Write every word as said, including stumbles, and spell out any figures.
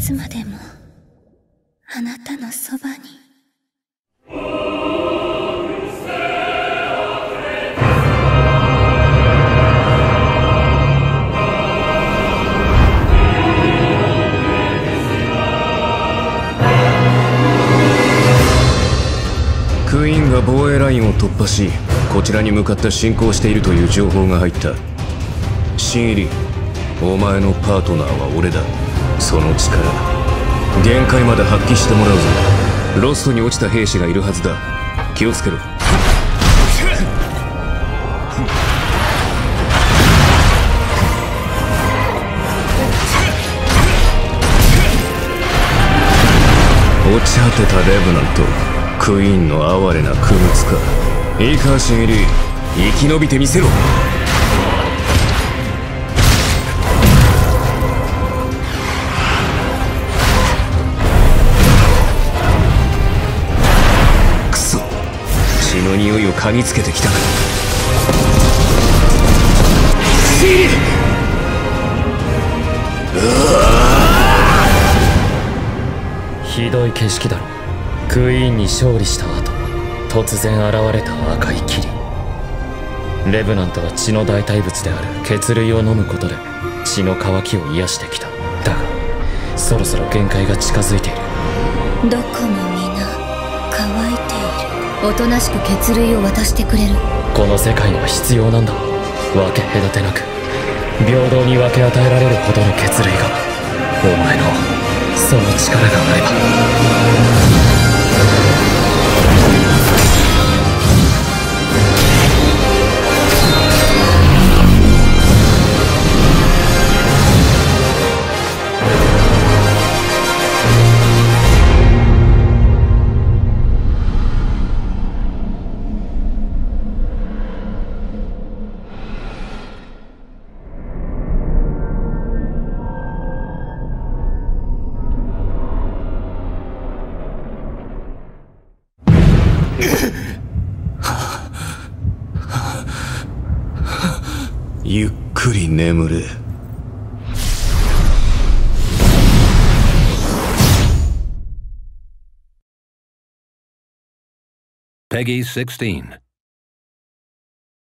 つまでもあなたのそばに。 クイーンが防衛ラインを突破し、こちらに向かって進行しているという情報が入った。新入り、お前のパートナーは俺だ。その力限界まで発揮してもらうぞ。ロストに落ちた兵士がいるはずだ。気をつけろ。落ち果てたレブナント、クイーンの哀れな区別か。いいか新入り、生き延びてみせろ。クソ、血の匂いを嗅ぎつけてきた。 ひどい景色だろ。クイーンに勝利した後、突然現れた赤い霧。レブナントは血の代替物である血類を飲むことで血の渇きを癒してきた。だがそろそろ限界が近づいている。 どこも皆乾いている。おとなしく血類を渡してくれる。 この世界には必要なんだ。分け隔てなく平等に分け与えられるほどの血類が。お前のその力があれば。 ゆっくり眠れ。 Peggy sixteen.